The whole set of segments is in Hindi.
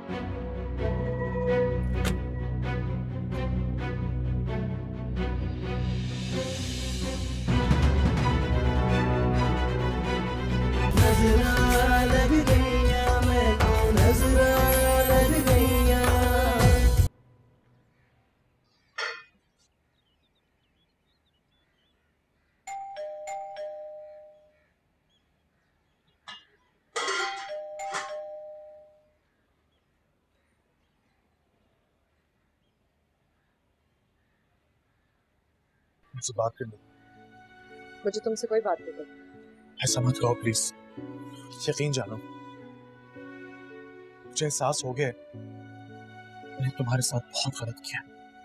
मुझसे बात कर लो। मुझे तुमसे कोई बात नहीं करनी। ऐसा मत कहो प्लीज। यकीन जानो, मुझे एहसास हो गया मैंने तुम्हारे साथ बहुत गलत किया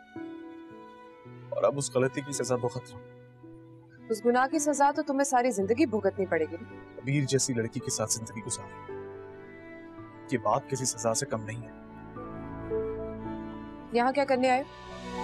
और अब उस गलती की सजा भुगत रहा हूं। उस गुनाह की सजा तो तुम्हें सारी जिंदगी भुगतनी पड़ेगी। अबीर जैसी लड़की के साथ जिंदगी गुजार, ये बात किसी सजा से कम नहीं है। यहाँ क्या करने आए?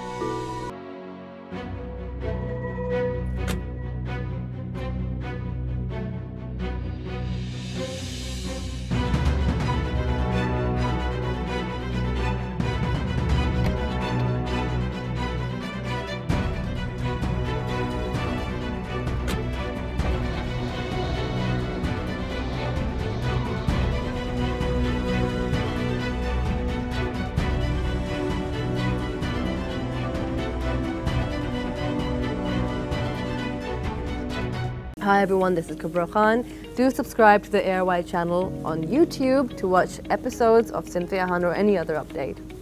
Hi everyone, this is Kubra Khan. Do subscribe to the ARY channel on YouTube to watch episodes of Sinfiya Han or any other update.